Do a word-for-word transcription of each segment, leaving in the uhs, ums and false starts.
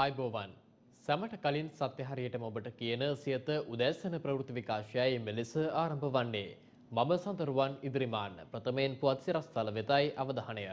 ආයුබෝවන් සමට කලින් සත්‍ය හරියටම ඔබට කියන සියත උදෑසන ප්‍රවෘත්ති විකාශයයි මෙලෙස ආරම්භ වන්නේ. මම සඳරුවන් ඉදිරිමාන්න ප්‍රථමයෙන් පුවත් සිරස්තල වෙතයි අවධානය.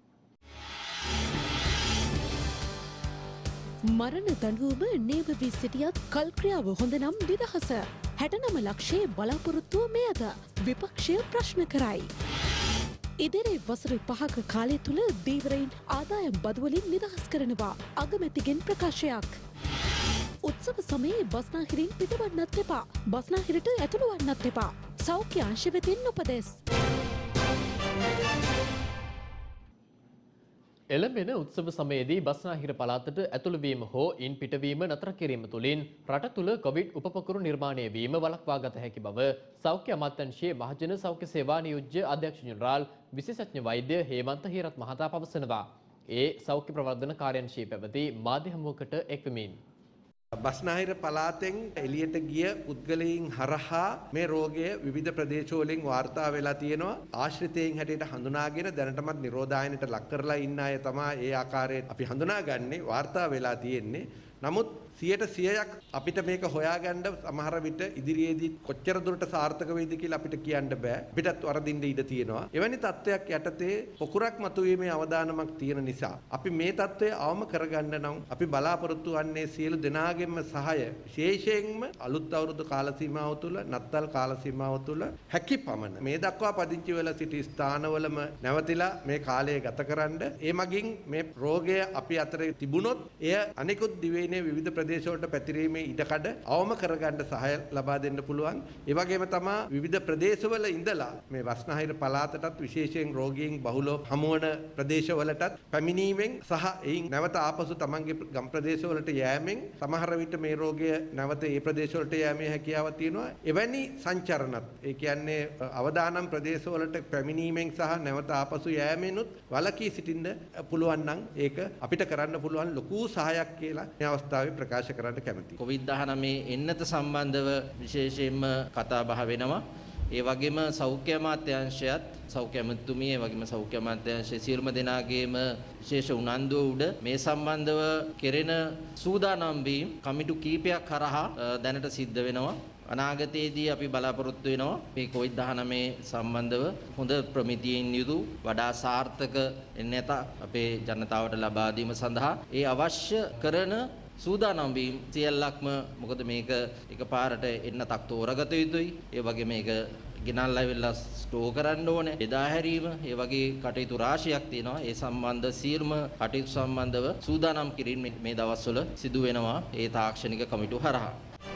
මරණ දඬුවම නේම වී සිටියත් කල් ක්‍රියාව හොඳ නම් නිදහස. හැටනම ලක්ෂයේ බලාපොරොත්තුව මෙයද විපක්ෂය ප්‍රශ්න කරයි. ඉදිරි වසර පහක කාලය තුල දීවරයින් ආදායම් බදුවලින් නිදහස් කරනවා අගමැතිගෙන් ප්‍රකාශයක්. උත්සව සමයේ බස්නාහිරින් පිටවන්නත් එපා. බස්නාහිරට ඇතුළු වන්නත් එපා. සෞඛ්‍ය අංශ වෙතින් උපදෙස්. එළඹෙන උත්සව සමයේදී බස්නාහිර පළාතට ඇතුළු වීම හෝ ඉන් පිටවීම නතර කිරීම තුළින් රට තුළ කොවිඩ් උපපකරු නිර්මාණය වීම වළක්වා ගත හැකි බව සෞඛ්‍ය අමාත්‍යාංශයේ මහජන සෞඛ්‍ය සේවා නියෝජ්‍ය අධ්‍යක්ෂ ජෙනරාල් විශේෂඥ වෛද්‍ය හේමන්ත හේරත් මහතා පවසනවා. ඒ සෞඛ්‍ය ප්‍රවර්ධන කාර්යාංශයේ පැවති මාධ්‍ය හමුවකට එක්වමින් බස්නාහිර පළාතෙන් එළියට ගිය පුද්ගලයන් හරහා මේ රෝගය විවිධ ප්‍රදේශවලින් වාර්තා වෙලා තියෙනවා. ආශ්‍රිතයන් හැටියට හඳුනාගෙන දැනටමත් නිරෝධායනයට ලක් කරලා ඉන්න අය තමයි ඒ ආකාරයෙන් අපි හඳුනාගන්නේ වාර්තා වෙලා තියෙන්නේ. නමුත් සියයට සියයක් අපිට මේක හොයාගන්න සමහර විට ඉදිරියේදී කොච්චර දුරට සාර්ථක වෙයිද කියලා අපිට කියන්න බෑ. අපිටත් වරදින්න ඉඩ තියෙනවා. එවැනි තත්ත්වයක් යටතේ පොකුරක් මතුවීමේ අවදානමක් තියෙන නිසා අපි මේ තත්ත්වය අවම කරගන්න නම් අපි බලාපොරොත්තු වන්නේ සියලු දෙනාගේම සහාය විශේෂයෙන්ම අලුත් අවුරුදු කාල සීමාව තුළ නත්තල් කාල සීමාව තුළ හැකි පමණ මේ දක්වා පදිංචි වෙලා සිටි ස්ථානවලම නැවතිලා මේ කාලය ගතකරනද ඒ මගින් මේ රෝගය අපි අතරේ තිබුණොත් එය අනිකුත් දිවයිනේ විවිධ ප්‍රදේශවලට පැතිරීමේ ඉඩකඩ අවම කරගන්න සහාය ලබා දෙන්න පුළුවන්. ඒ වගේම තමයි විවිධ ප්‍රදේශවල ඉඳලා මේ බස්නාහිර පළාතටත් විශේෂයෙන් රෝගීන් බහුලව හමුවන ප්‍රදේශවලටත් පැමිණීමෙන් සහ එයින් නැවත ආපසු තමන්ගේ ගම් ප්‍රදේශවලට යෑමෙන් සමහර විට මේ රෝගය නැවත ඒ ප්‍රදේශවලට යෑමේ හැකියාවක් තියෙනවා. එවැනි සංචරණත් ඒ කියන්නේ අවදානම් ප්‍රදේශවලට පැමිණීමෙන් සහ නැවත ආපසු යෑමෙනුත් වළකී සිටින්න පුළුවන් නම් ඒක අපිට කරන්න පුළුවන් ලොකු සහායක් කියලා මේ අවස්ථාවේ ප්‍රකාශ කරන්න කැමතියි. කොවිඩ් දහනවය එන්නත සම්බන්ධව විශේෂයෙන්ම කතා බහ වෙනවා. ඒ වගේම සෞඛ්‍ය අමාත්‍යාංශයත් සෞඛ්‍ය අමාත්‍යතුමිය ඒ වගේම සෞඛ්‍ය අමාත්‍යාංශයේ සියලුම දෙනාගේම විශේෂ උනන්දුව උඩ මේ සම්බන්ධව කෙරෙන සූදානම් වීම කමිටු කීපයක් කරහා දැනට සිද්ධ වෙනවා. අනාගතයේදී අපි බලාපොරොත්තු වෙනවා මේ කොවිඩ් දහනවය සම්බන්ධව හොඳ ප්‍රමිතියෙන් යුතු වඩා සාර්ථක එන්නත අපේ ජනතාවට ලබා දීම සඳහා ඒ අවශ්‍ය කරන සූදානම් වීම සියල්ලක්ම මොකද මේක එකපාරට එන්නතක් තෝරගත යුතුයි. ඒ වගේ මේක ගෙනල්ලා වෙලා ස්ටෝර් කරන්න ඕනේ. බෙදා හැරීම ඒ වගේ කටයුතු රාශියක් තියෙනවා. ඒ සම්බන්ධ සියලුම කටයුතු සම්බන්ධව සූදානම් කිරීම මේ දවස්වල සිදු වෙනවා ඒ තාක්ෂණික කමිටුව හරහා.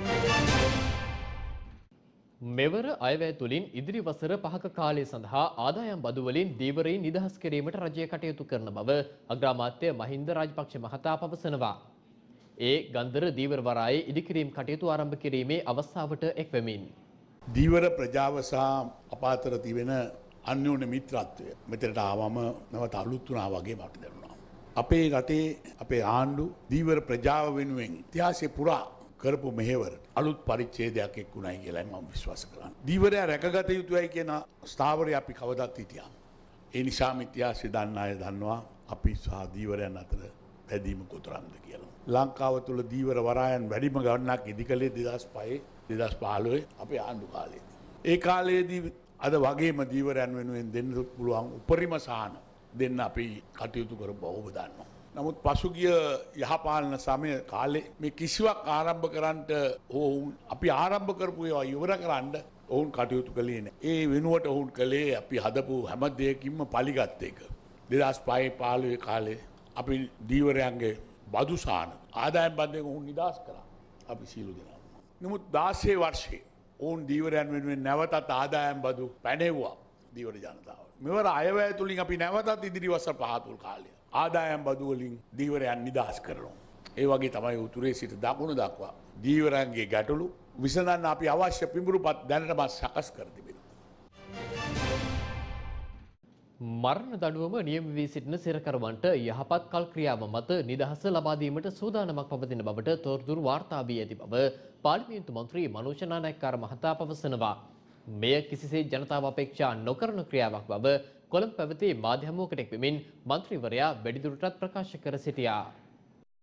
මෙවර අයවැය තුළින් ඉදිරි වසර පහක කාලය සඳහා ආදායම් බදු වලින් දීවරයින් නිදහස් කිරීමට රජය කටයුතු කරන බව අග්‍රාමාත්‍ය මහින්ද රාජපක්ෂ මහතා පවසනවා. ඒ ගන්දර දීවර වරායේ ඉදිකිරීම් කටයුතු ආරම්භ කිරීමේ අවස්ථාවට එක්වෙමින් දීවර ප්‍රජාව සහ අප අතර තිබෙන අන්‍යෝන්‍ය මිත්‍රත්වය මෙතනට ආවම නැවත අලුත් වුණා වගේ මට දැනුණා. අපේ රටේ අපේ ආණ්ඩු දීවර ප්‍රජාව වෙනුවෙන් ඉතිහාසයේ පුරා කරපු මෙහෙවර අලුත් පරිච්ඡේදයක් එක්ුණයි කියලා මම විශ්වාස කරනවා. දීවරයා රැකගත යුතුයි කියන ස්ථාවරය අපි කවදාත් හිටියා. ඒ නිසා ඉතිහාසය දන්න අය දන්නවා අපි සහ දීවරයන් අතර පැදීම කොතරම්ද කියලා. ලංකාව තුළ දීවර වරායන් වැඩිම ගණනක් ඉදිකලේ දෙදහස් පහේ දෙදහස් පහළොවේ අපේ ආණ්ඩු කාලයේදී. ඒ කාලයේදී අද වගේම දීවරයන් වෙනුවෙන් දෙන්න පුළුවන් උපරිම සහන දෙන්න අපි කටයුතු කරපු ඔබ දන්නවා. නමුත් පසුගිය යහපාලන සමය කාලේ මේ කිසිවක් ආරම්භ කරන්නට ඔවුන් අපි ආරම්භ කරපු ඒවා ඉවර කරන්න ඔවුන් කටයුතු කළේ නැහැ. ඒ වෙනුවට ඔවුන් කළේ අපි හදපු හැම දෙයකින්ම පලිගත් එක. දෙදහස් පහේ පහළොවේ කාලේ අපි දීවරයන්ගේ බදු සාන ආදායම් බන්ධයෙන් ඔවුන් නිදහස් කරා. අපි සීලු දෙනා. නමුත් දාසය වර්ෂයේ ඔවුන් දීවරයන් වෙනුවෙන් නැවතත් ආදායම් බදු පැනෙව්වා දීවර ජනතාව. මෙවර අයවැය තුලින් අපි නැවතත් ඉදිරි වසර පහ තුල කාලය ආදායම් බදු වලින් දීවරයන් නිදහස් කරනවා. ඒ වගේ තමයි උතුරේ සිට දකුණ දක්වා දීවරයන්ගේ ගැටලු විසඳන්න අපි අවශ්‍ය පිඹුරුපත් දැනටම සකස් කර තිබෙනවා. මරණ දඬුවම නියම වී සිටින සිරකරුවන්ට යහපත් කල් ක්‍රියාව මත නිදහස ලබා දීමට සූදානමක් පවතින බවට තොරතුරු වාර්තා වී ඇති බව පාර්ලිමේන්තු මන්ත්‍රී මනෝජ් නානායක්කාර මහතා පවසනවා. මෙය කිසිසේත් ජනතාව අපේක්ෂා නොකරන ක්‍රියාවක් බව කොළඹ පැවති මාධ්‍ය හමුවකට එක්වමින් මන්ත්‍රීවරයා වැඩිදුරටත් ප්‍රකාශ කර සිටියා.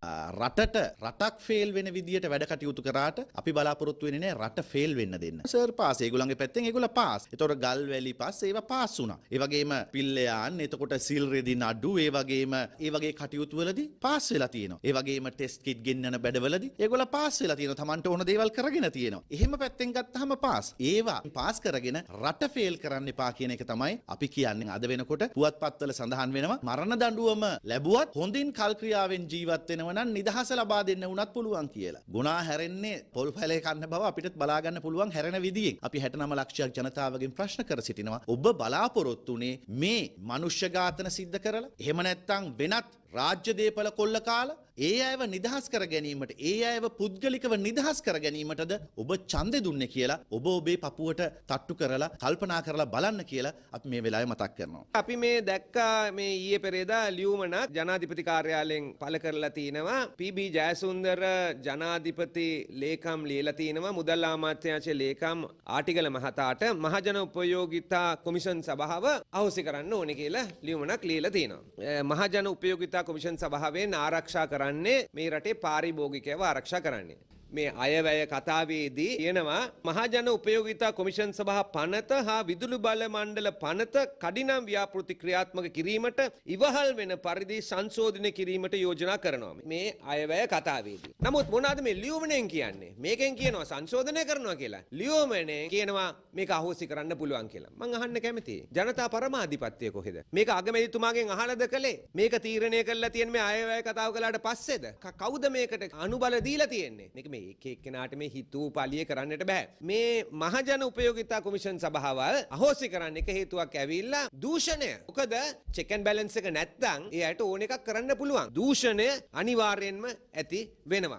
රටට රටක් ෆේල් වෙන විදියට වැඩ කටයුතු කරාට අපි බලාපොරොත්තු වෙන්නේ නැහැ රට ෆේල් වෙන්න දෙන්න. සර් පාස් ඒගොල්ලන්ගේ පැත්තෙන් ඒගොල්ලෝ පාස්. ඒතකොට ගල් වැලි පාස් ඒවා පාස් වුණා. ඒ වගේම පිල්ලයන් එතකොට සිල් රෙදි නඩු ඒ වගේම ඒ වගේ කටයුතු වලදී පාස් වෙලා තියෙනවා. ඒ වගේම ටෙස්ට් කිට් ගෙන්නන බඩවලදී ඒගොල්ලෝ පාස් වෙලා තියෙනවා. Tamanට ඕන දේවල් කරගෙන තියෙනවා. එහෙම පැත්තෙන් ගත්තාම පාස්. ඒවා පාස් කරගෙන රට ෆේල් කරන්න එපා කියන එක තමයි අපි කියන්නේ. අද වෙනකොට පුවත්පත්වල සඳහන් වෙනවා මරණ දඬුවම ලැබුවත් හොඳින් කල් ක්‍රියාවෙන් ජීවත් වෙනව නම් නිදහස ලබා දෙන්න උනත් පුළුවන් කියලා. ගුණා හැරෙන්නේ පොල් පැලේ කන්න බව අපිට බලා ගන්න පුළුවන් හැරෙන විදියෙන්. අපි හැටනම ලක්ෂයක් ජනතාවගෙන් ප්‍රශ්න කර සිටිනවා. ඔබ බලාපොරොත්තු උනේ මේ මනුෂ්‍ය ඝාතන සිද්ධ කරලා එහෙම නැත්නම් වෙනත් රාජ්‍ය දේපල කොල්ල කාලා ඒ අයව නිදහස් කර ගැනීමට ඒ අයව පුද්ගලිකව නිදහස් කර ගැනීමටද ඔබ ඡන්දෙ දුන්නේ කියලා ඔබ ඔබේ පපුවට තට්ටු කරලා කල්පනා කරලා බලන්න කියලා අපි මේ වෙලාවේ මතක් කරනවා. අපි මේ දැක්කා මේ ඊයේ පෙරේදා ලියුමනක් ජනාධිපති කාර්යාලයෙන් පළ කරලා තිනවා. පී.බී. ජයසුන්දර ජනාධිපති ලේකම් ලියලා තිනවා මුදල් අමාත්‍යාංශයේ ලේකම් ආටිගල මහතාට මහජන උපයෝගිතා කොමිෂන් සභාව අහෝසි කරන්න ඕනේ කියලා ලියුමනක් ලියලා තිනවා. මහජන උපයෝගිතා කොමිෂන් සභාවෙන් ආරක්ෂා කරන්නේ මේ රටේ පාරිභෝගිකයව ආරක්ෂා කරන්නේ. මේ අයවැය කතාවේදී කියනවා මහජන උපයෝගිතා කොමිෂන් සභා පනත හා විදුලි බල මණ්ඩල පනත කඩිනම් ව්‍යාපෘති ක්‍රියාත්මක කිරීමට ඉවහල් වෙන පරිදි සංශෝධනය කිරීමට යෝජනා කරනවා. මේ අයවැය කතාවේදී. නමුත් මොනවාද මේ ලියුමනෙන් කියන්නේ? මේකෙන් කියනවා සංශෝධනය කරනවා කියලා. ලියුමනේ කියනවා මේක අහෝසි කරන්න පුළුවන් කියලා. මං අහන්න කැමතියි. ජනතා පරමාධිපත්‍යය කොහෙද? මේක අගමැතිතුමාගෙන් අහලාද කළේ? මේක තීරණය කරලා තියෙන මේ අයවැය කතාව කළාට පස්සේද? කවුද මේකට අනුබල දීලා තියෙන්නේ? මේක මේ එක එක්කෙනාට මේ හිතූ පලිය කරන්නට බෑ. මේ මහජන උපයෝගිතා කොමිෂන් සභාවල් අහෝසි කරන්න එක හේතුවක් ඇවිල්ලා දූෂණය. මොකද චෙක් ඇන්ඩ් බැලන්ස් එක නැත්තම් ඒ අයට ඕන එකක් කරන්න පුළුවන්. දූෂණය අනිවාර්යෙන්ම ඇති වෙනවා.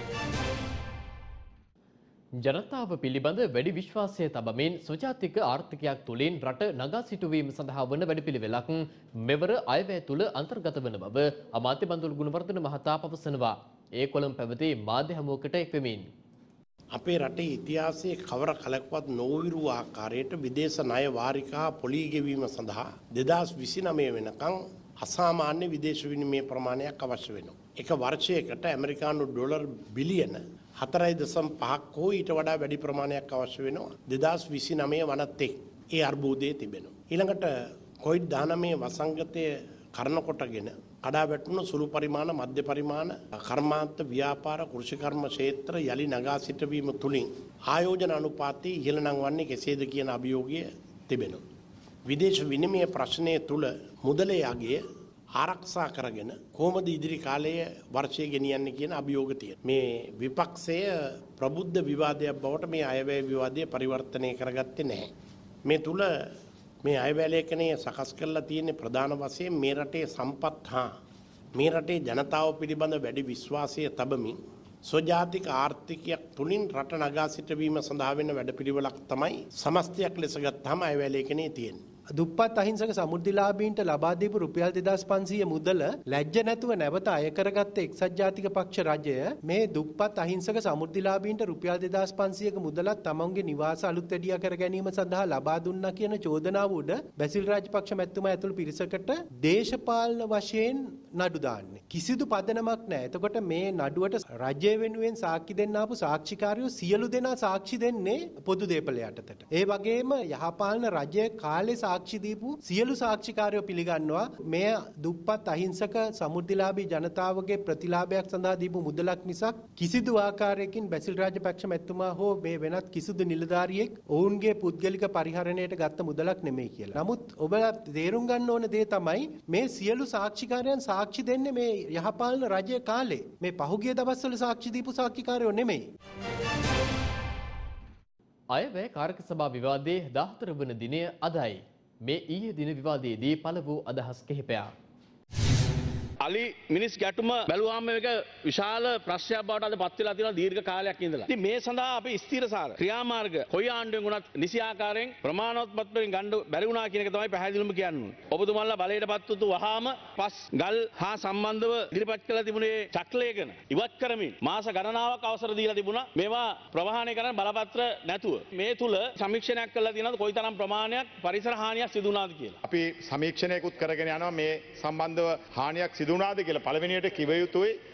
ජනතාව පිළිබඳ වැඩි විශ්වාසය තබමින් ස්වජාතික ආර්ථිකයක් තුළින් රට නගා සිටුවීම සඳහා වන වැඩපිළිවෙලක් මෙවර අයවැය තුළ අන්තර්ගත වන බව අමාත්‍ය බන්දුල ගුණවර්ධන මහතා පවසනවා. ඒ කොළඹ පැවති මාධ්‍ය හමුවකට එක්වෙමින් අපේ රටේ ඉතිහාසයේ කවර කලකවත් නොවිරු ආකාරයට විදේශ ණය වාරිකා පොලී ගෙවීම සඳහා දෙදාස් විසිනමය වෙනකන් අසාමාන්‍ය විදේශ විනිමය ප්‍රමාණයක් අවශ්‍ය වෙනවා. එක වර්ෂයකට ඇමරිකානු ඩොලර් බිලියන හතරයි දශම පහක් හෝ ඊට වඩා වැඩි ප්‍රමාණයක් අවශ්‍ය වෙනවා. දෙදාස් විසිනමය වනත් එක් ඒ අර්බුදයේ තිබෙනවා. ඊළඟට කොවිඩ් දානමය වසංගතය කරන කොටගෙන කඩා වැටුණු සුළු පරිමාණ මධ්‍ය පරිමාණ කර්මාන්ත ව්‍යාපාර කෘෂිකර්ම ක්ෂේත්‍ර යලි නගා සිටවීම තුලින් ආයෝජන අනුපාතය ඉහළ නංවන්නේ කෙසේද කියන අභියෝගය තිබෙනවා. විදේශ විනිමය ප්‍රශ්නය තුල මුදලේ අගය ආරක්ෂා කරගෙන කොහොමද ඉදිරි කාලයේ වර්ෂය ගෙනියන්නේ කියන අභියෝග තියෙනවා. මේ විපක්ෂය ප්‍රබුද්ධ විවාදයක් බවට මේ අයවැය විවාදය පරිවර්තනය කරගත්තේ නැහැ. මේ තුල මේ අයවැය ලේඛනය සකස් කරලා තියෙන ප්‍රධාන වශයෙන් මේ රටේ සම්පත් හා මේ රටේ ජනතාව පිළිබඳ වැඩි විශ්වාසය තබමින් ස්වජාතික ආර්ථිකයක් තුලින් රට නගා සිටවීම සඳහා වෙන වැඩපිළිවෙලක් තමයි සමස්තයක් ලෙස ගත්තාම අයවැය ලේඛනයේ තියෙන්නේ. දුප්පත් අහිංසක සමෘද්ධිලාභීන්ට ලබා දීපු රුපියල් දෙදාස් පන්සීය මුදල ලැජ්ජ නැතුව නැවත අය කරගත්ත එක්සත් ජාතික පක්ෂ රජය මේ දුප්පත් අහිංසක සමෘද්ධිලාභීන්ට රුපියල් දෙදාස් පන්සීයක මුදලත් තමන්ගේ නිවාස අලුත් වැඩියා කර ගැනීම සඳහා ලබා දුන්නා කියන චෝදනාව උඩ බැසිල් රාජපක්ෂ මැතිතුමා ඇතුළු පිරිසකට දේශපාලන වශයෙන් නඩු දාන්නේ. කිසිදු පදනමක් නැහැ. එතකොට මේ නඩුවට රජය වෙනුවෙන් සාක්ෂි දෙන්න ආපු සාක්ෂිකාරයෝ සියලු දෙනා සාක්ෂි දෙන්නේ පොදු දේපල යටතට. ඒ වගේම යහපාලන රජයේ කාලේ සාක්ෂි දීපු සියලු සාක්ෂිකාරයෝ පිළිගන්නවා මේ දුප්පත් අහිංසක සමෘද්ධිලාභී ජනතාවගේ ප්‍රතිලාභයක් සඳහා දීපු මුදලක් මිසක් කිසිදු ආකාරයකින් බැසිල් රාජපක්ෂ මැතිතුමා හෝ මේ වෙනත් කිසිදු නිලධාරියෙක් ඔවුන්ගේ පුද්ගලික පරිහරණයට ගත්ත මුදලක් නෙමෙයි කියලා. නමුත් ඔබලා තේරුම් ගන්න ඕන දේ තමයි මේ සියලු සාක්ෂිකාරයන් සාක්ෂි දෙන්නේ මේ යහපාලන රජයේ කාලේ. මේ පහුගිය දවස්වල සාක්ෂි දීපු සාක්ෂිකාරයෝ නෙමෙයි. අයවැය කාරක සභා විවාදයේ දාහතර වන දිනය අදයි. මේ ඊයේ දින විවාදයේදී පළ වූ අදහස් කිහිපයක්. අලි මිනිස් ගැටුම බැලුවාම මේක විශාල ප්‍රශ්නයක් බවට අද පත් වෙලා තියෙනවා දීර්ඝ කාලයක් ඉඳලා. ඉතින් මේ සඳහා අපි ස්ථිරසාර ක්‍රියාමාර්ග කොයි ආණ්ඩුවෙන් වුණත් නිසි ආකාරයෙන් ප්‍රමාණවත් වලින් ගන්න බැරි වුණා කියන එක තමයි පැහැදිලිවම කියන්නේ. ඔබතුමාලා බලයටපත් වූ වහාම පස් ගල් හා සම්බන්ධව ඉදිරිපත් කළ තිබුණේ චක්‍රලේඛන ඉවත් කරමින් මාස ගණනාවක් අවසර දීලා තිබුණා. මේවා ප්‍රවාහනය කරන්න බලපත්‍ර නැතුව. මේ තුල සමීක්ෂණයක් කළා තියෙනවද කොයිතරම් ප්‍රමාණයක් පරිසර හානියක් සිදු වුණාද කියලා. අපි සමීක්ෂණයකුත් කරගෙන යනවා මේ සම්බන්ධව හානියක් සිදු වුණාද කියලා පළවෙනියට කිව යුතුයි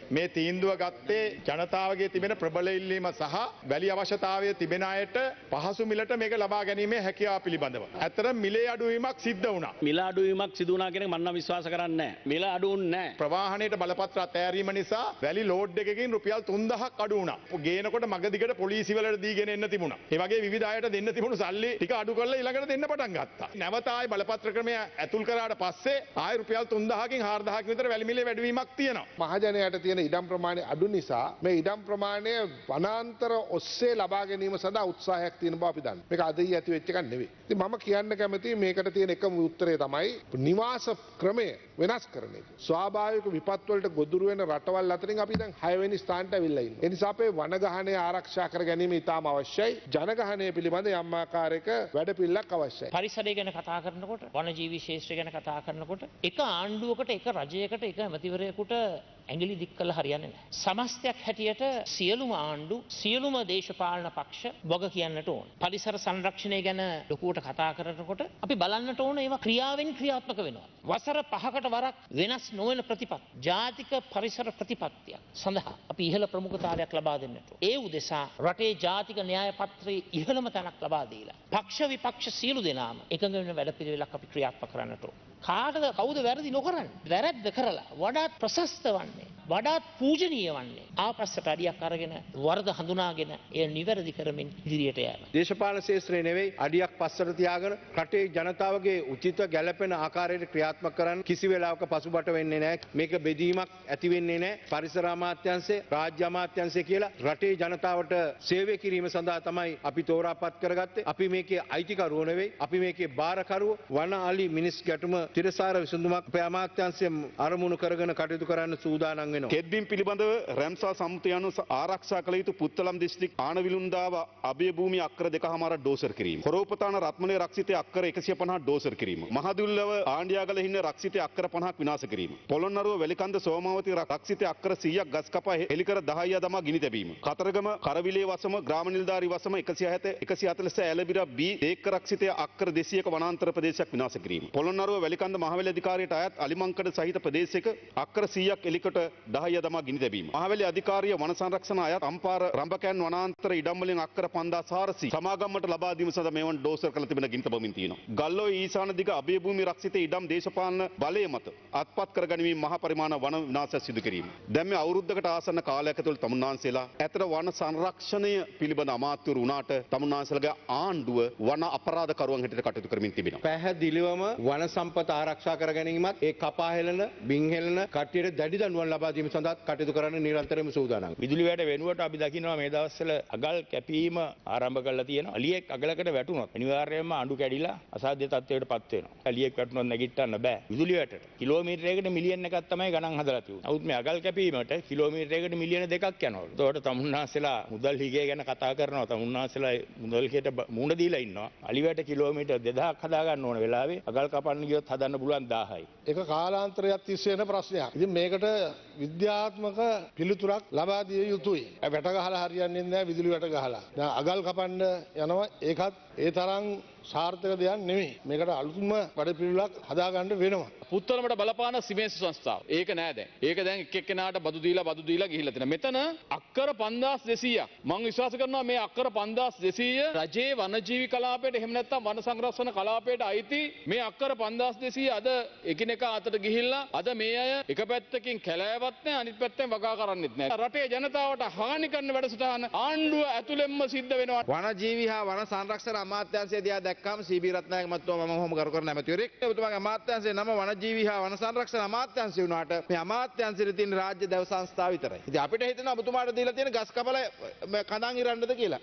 මේ තීන්දුව ගත්තේ ජනතාවගේ තිබෙන ප්‍රබල ඉල්ලීම සහ වැලි අවශ්‍යතාවය තිබෙන අයට පහසු මිලට මේක ලබා ගැනීමේ හැකියාව පිළිබඳව. ඇත්තටම මිලේ අඩුවීමක් සිද්ධ වුණා. මිල අඩුවීමක් සිදු වුණා කියන එක මම නම් විශ්වාස කරන්නේ නැහැ. මිල අඩු වුන්නේ නැහැ. ප්‍රවාහනයට බලපත්‍ර අතෑරීම නිසා වැලි ලෝඩ් එකකින් රුපියල් තුන්දහක් අඩු වුණා. ගේනකොට මග දිගට පොලිසිය වලට දීගෙන එන්න තිබුණා. ඒ වගේ විවිධ අයට දෙන්න තිබුණු සල්ලි ටික අඩු කරලා ඊළඟට දෙන්න පටන් ගත්තා. නැවත ආයි බලපත්‍ර ක්‍රමය ඇතුල් කරාට පස්සේ ආයි රුපියල් තුන්දහකින් හාරදහක් විතර වැලි මිලේ වැඩිවීමක් තියෙනවා. මහජනයාට තියෙන ඉඩම් ප්‍රමාණය අඩු නිසා මේ ඉඩම් ප්‍රමාණය වනාන්තර ඔස්සේ ලබා ගැනීම සඳහා උත්සාහයක් තියෙන බව අපි දන්නවා. මේක අද ඊ ඇති වෙච්ච එකක් නෙවෙයි. ඉතින් මම කියන්න කැමතියි මේකට තියෙන එකම උත්තරය තමයි නිවාස ක්‍රමය වෙනස් කරන එක. ස්වාභාවික විපත් වලට ගොදුරු වෙන රටවල් අතරින් අපි දැන් හය වෙනි ස්ථානට අවිල්ලා ඉන්නවා. ඒ නිසා අපේ වනගහනය ආරක්ෂා කර ගැනීම ඉතාම අවශ්‍යයි. ජනගහනය පිළිබඳ යම් ආකාරයක වැඩපිළිවෙලක් අවශ්‍යයි. පරිසරය ගැන කතා කරනකොට වනජීවී ශේෂ්ත්‍රය ගැන කතා කරනකොට එක ආණ්ඩුවකට එක රජයකට එක ඇමතිවරයෙකුට ඇඟිලි දික් කළ හරියන්නේ නැහැ. සමස්තයක් හැටියට සියලුම ආණ්ඩු සියලුම දේශපාලන පක්ෂ වග කියන්නට ඕන. පරිසර සංරක්ෂණය ගැන ලොකුවට කතා කරනකොට අපි බලන්නට ඕන ඒවා ක්‍රියාවෙන් ක්‍රියාත්මක වෙනවා. වසර පහකට වරක් වෙනස් නොවන ප්‍රතිපත්ති ජාතික පරිසර ප්‍රතිපත්තියක් සඳහා අපි ඉහළ ප්‍රමුඛතාවයක් ලබා දෙන්නට ඕන. ඒ උදෙසා රටේ ජාතික න්‍යාය පත්‍රයේ ඉහළම තැනක් ලබා දීලා පක්ෂ විපක්ෂ සියලු දෙනාම එකඟ වෙන වැඩපිළිවෙලක් අපි ක්‍රියාත්මක කරන්නට ඕන. කාටද කවුද වැරදි නොකරන්නේ? වැරද්ද කරලා වඩාත් ප්‍රශස්ත වන්නේ වඩාත් පූජනීය වන්නේ ආපස්සට අඩියක් අරගෙන වරද හඳුනාගෙන එය නිවැරදි කරමින් ඉදිරියට යෑම. දේශපාලන ශාස්ත්‍රයේ නෙවෙයි අඩියක් පස්සට තියාගෙන රටේ ජනතාවගේ උචිත ගැළපෙන ආකාරයට ක්‍රියාත්මක කරන්න කිසි වෙලාවක පසුබට වෙන්නේ නැහැ. මේක බෙදීමක් ඇති වෙන්නේ නැහැ. පරිසර අමාත්‍යාංශය, රාජ්‍ය අමාත්‍යාංශය කියලා රටේ ජනතාවට සේවය කිරීම සඳහා තමයි අපි තෝරාපත් කරගත්තේ. අපි මේකේ අයිතිකරුවෝ නෙවෙයි. අපි මේකේ බාරකරුවෝ. වන අලි මිනිස් ගැටුම තිරසාර විසඳුමක් අපේ අමාත්‍යාංශය අරමුණු කරගෙන කටයුතු කරන්න සූදානම්. කෙද්දීම් පිළිබඳව රැම්සා සම්මුතිය අනුව ආරක්ෂා කළ යුතු පුත්තලම් දිස්ත්‍රික් ආනවිලුන්දාව අභය භූමිය අක්කර දෙකමාර ඩෝසර් කිරීම. හොරෝපතාන රත්මලේ රක්ෂිතයේ අක්කර එකසිය පනහ ඩෝසර් කිරීම. මහදුල්ලව ආණ්ඩියාගල හින්න රක්ෂිතයේ අක්කර පනහක් විනාශ කිරීම. පොළොන්නරුව වැලිකන්ද සෝමාවතී රක්ෂිතයේ අක්කර සීයක් ගස් කපා හෙලිකර දහය දමා ගිනි තැබීම. කතරගම කරවිලේ වසම ග්‍රාම නිලධාරී වසම එකසිය හැත්තෑ එකසිය හතළිස් ඇලබිරා බී ඒක රක්ෂිතයේ අක්කර දෙසීයක වනාන්තර ප්‍රදේශයක් විනාශ කිරීම. පොළොන්නරුව වැලිකන්ද මහවැලි අධිකාරියට අයත් අලිමංකඩ සහිත ප්‍රදේශයක අක්කර සීයක් එලිකොට දහය දමා ගිනි තැබීම. මහවැලි අධිකාරිය වන සංරක්ෂණ අයත් අම්පාර රඹකෑන් වනාන්තර ඉඩම් වලින් අක්කර පන්දාස් හාරසිය සමාගමකට ලබා දීම සඳහා මේවන් ඩෝසර් කරලා තිබෙන ගිනි තැබමින් තියෙනවා. ගල්ඔය ඊසාන දිග අභය භූමි රක්ෂිත ඉඩම් දේශපාලන බලය මත අත්පත් කර ගැනීම මහ පරිමාණ වන විනාශය සිදු කිරීම. දැන් මේ අවුරුද්දකට ආසන්න කාලයක් ඇතුළත තමුන්නාන්සේලා ඇතර වන සංරක්ෂණය පිළිබඳ අමාත්‍යවරු වුණාට තමුන්නාන්සේලාගේ ආණ්ඩුව වන අපරාධකරුවන් හැටියට කටයුතු කරමින් තිබෙනවා. පැහැදිලිවම වන සම්පත ආරක්ෂා කර ගැනීමත් ඒ කපා හෙළන, බින් හෙළන කට්ටියට දැඩි දඬුවම් ලබා දීම සඳහා කටයුතු කරන්න නිරන්තරයෙන්ම සූදානම්. විදුලි වැඩ වෙනුවට අපි දකිනවා මේ දවස්වල අගල් කැපීම ආරම්භ කරලා තියෙනවා. අලියෙක් අගලකට වැටුණොත් අනිවාර්යයෙන්ම අඬු කැඩිලා අසාධ්‍ය තත්ත්වයකට පත් වෙනවා. අලියෙක් වැටුණොත් නැගිටන්න බෑ. විදුලි වැටට කිලෝමීටරයකට මිලියන් එකක් තමයි ගණන් හදලා තියෙන්නේ. නමුත් මේ අගල් කැපීමට කිලෝමීටරයකට මිලියන දෙකක් යනවා. ඒතකොට තමුන්නාසලා මුදල් හිගේ ගැන කතා කරනවා. තමුන්නාසලා මුදල් හියට මුණ දීලා ඉන්නවා. අලිවැට කිලෝමීටර් දෙදහක් හදා ගන්න ඕන වෙලාවේ අගල් කපන්න ගියොත් හදන්න පුළුවන් දහයයි. ඒක කාලාන්තරයක් තිස්සේ යන ප්‍රශ්නයක්. ඉතින් මේකට විද්‍යාත්මක පිළිතුරක් ලබා දිය යුතුයි. වැට ගහලා හරියන්නේ නැහැ විදුලි වැට ගහලා. දැන් අගල් කපන්න යනවා ඒකත් ඒ තරම් සාර්ථක දෙයක් නෙමෙයි. මේකට අලුත්ම වැඩ පිළිවෙලක් හදාගන්න වෙනවා. පුත්තලමට බලපාන සිමෙන්ති සංස්ථාව. ඒක නෑ දැන්. ඒක දැන් එක් එක්කෙනාට බදු දීලා බදු දීලා ගිහිල්ලා තියෙනවා. මෙතන අක්කර පන්දාස් දෙසීයක්. මම විශ්වාස කරනවා මේ අක්කර පන්දාස් දෙසීය රජයේ වනජීවි කලාපයට එහෙම නැත්නම් වන සංරක්ෂණ කලාපයට අයිති මේ අක්කර පන්දාස් දෙසීය අද එකිනෙකා අතට ගිහිල්ලා අද මේ අය එක පැත්තකින් කැලෑවත් නැහැ අනිත් පැත්තෙන් වගා කරන්නෙත් නැහැ. රටේ ජනතාවට හානි කරන වැඩසටහන ආණ්ඩුව ඇතුළෙන්ම සිද්ධ වෙනවා. වනජීවි හා වන සංරක්ෂණ අමාත්‍යාංශය දිහා දැක්කම සීබී රත්නායක මහත්මයා මම ඔහොම කරු කරන ඇමතිවරයෙක්. ඔබතුමාගේ අමාත්‍යාංශයේ නම වනජීවි හා වන සංරක්ෂණ අමාත්‍යාංශය වුණාට මේ අමාත්‍යාංශයේ තියෙන රාජ්‍ය දැව සංස්ථාව විතරයි. ඉතින් අපිට හිතෙනවා ඔබතුමාට දීලා තියෙන ගස් කපල කඳන් ඉරන්නද කියලා.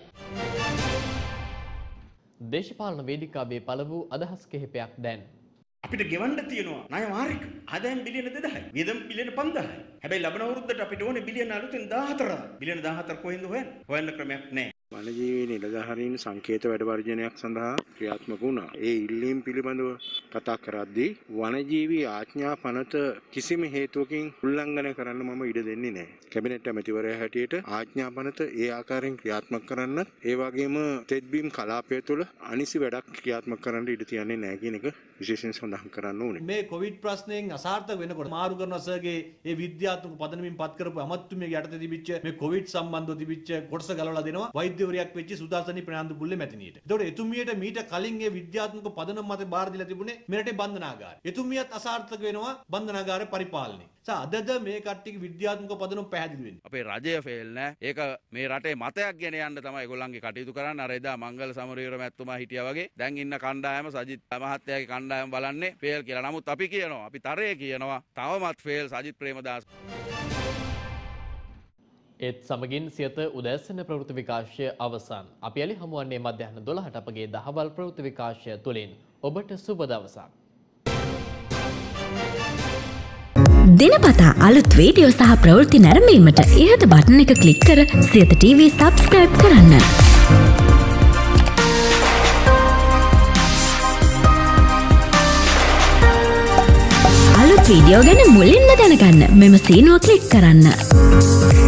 දේශපාලන වේදිකාවේ පළ වූ අදහස් කිහිපයක් දැන් අපිට ගෙවන්න තියෙනවා ණය වාරික ආදායම් බිලියන දෙදහයි වියදම් බිලියන පන්දාහයි. හැබැයි ලබන අවුරුද්දට අපිට ඕනේ බිලියන අලුතෙන් දාහතරක්. බිලියන දාහතර කොහෙන්ද හොයන්නේ? හොයන්න ක්‍රමයක් නැහැ. වනජීවී නිලධාරීන් සංකේත වැඩ වර්ජනයක් සඳහා ක්‍රියාත්මක වුණා. ඒ ඉල්ලීම් පිළිබඳව කතා කරද්දී වනජීවී ආඥා පනත කිසිම හේතුවකින් උල්ලංඝනය කරන්න මම ඉඩ දෙන්නේ නැහැ. කැබිනට් ඇමතිවරයා හැටියට ආඥා පනත ඒ ආකාරයෙන් ක්‍රියාත්මක කරන්න ඒ වගේම තෙත්බීම් කලාපය තුළ අනිසි වැඩක් ක්‍රියාත්මක කරන්න ඉඩ තියන්නේ නැහැ කියන එක විශේෂයෙන් සඳහන් කරන්න ඕනේ. මේ කොවිඩ් ප්‍රශ්නයෙන් අසාර්ථක වෙනකොට මාරු කරන සර්ගේ ඒ විද්‍යාත්මක පදනමින් පත් කරපු අමාත්‍යතුමියගේ යටතේ තිබිච්ච මේ කොවිඩ් සම්බන්ධව තිබිච්ච කොටස ගලවලා දෙනවා වෛද්‍යවරියක් වෙච්ච සුදාසනී ප්‍රනාන්දු පුල්ලේ මැතිණියට. ඒතකොට එතුමියට මීට කලින් ඒ විද්‍යාත්මක පදනම මත බාර දීලා තිබුණේ මෙරටේ බන්ධනාගාරය. එතුමියත් අසාර්ථක වෙනවා බන්ධනාගාර පරිපාලනයේ. අදද මේ කට්ටියගේ විද්‍යාත්මක පදනම පැහැදිලි වෙන්නේ. අපේ රජය ෆේල් නෑ. ඒක මේ රටේ මතයක් ගෙන යන්න තමයි ඒගොල්ලන්ගේ කටයුතු කරන්නේ. අර එදා මංගල සමරවීර මැතිතුමා හිටියා වගේ. දැන් ඉන්න කණ්ඩායම සජිත් මහත්තයාගේ කණ්ඩායම බලන්නේ ෆේල් කියලා. නමුත් අපි කියනවා අපි තරයේ කියනවා තවමත් ෆේල් සජිත් ප්‍රේමදාස. ඒත් සමගින් සියත උදෑසන ප්‍රවෘත්ති විකාශය අවසන්. අපි යලි හමුවන්නේ මධ්‍යහන දොළහට අපගේ දහවල් ප්‍රවෘත්ති විකාශය තුලින්. ඔබට සුබ දවසක්. දිනපතා අලුත් වීඩියෝ සහ ප්‍රවෘත්ති නැරඹීමට ඉහත බටන් එක ක්ලික් කර සියත ටීවී සබ්ස්ක්‍රයිබ් කරන්න. අලුත් වීඩියෝ ගැන මුලින්ම දැනගන්න මෙම සීනුව ක්ලික් කරන්න.